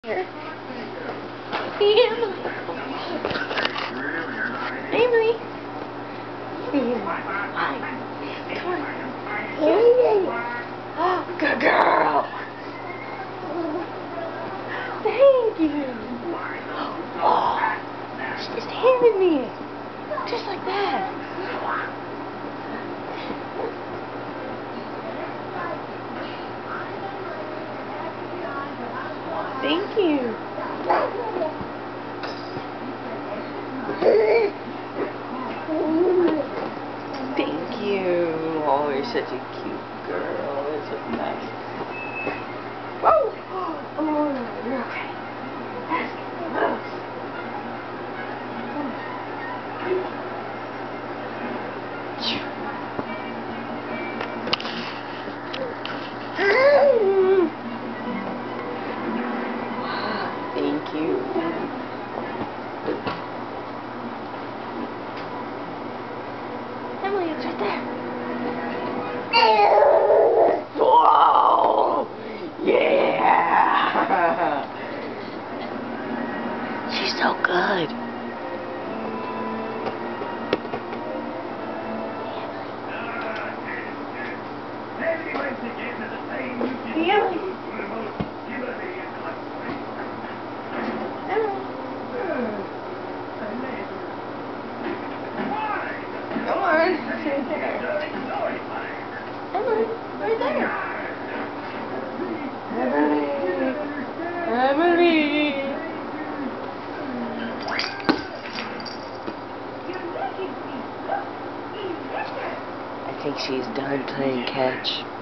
Here. Emily. Emily. Hi. Come on. Oh, good girl. Thank you. Oh, she just handed me it. Just like that. Thank you. Thank you. Oh, you're such a cute girl. It's so nice. Whoa! Oh, you're okay. Let's get loose. Thank you. Emily, it's right there. Whoa! Yeah! She's so good. Emily. Come on, right there. Emily, right there. Emily. I think she's done playing catch.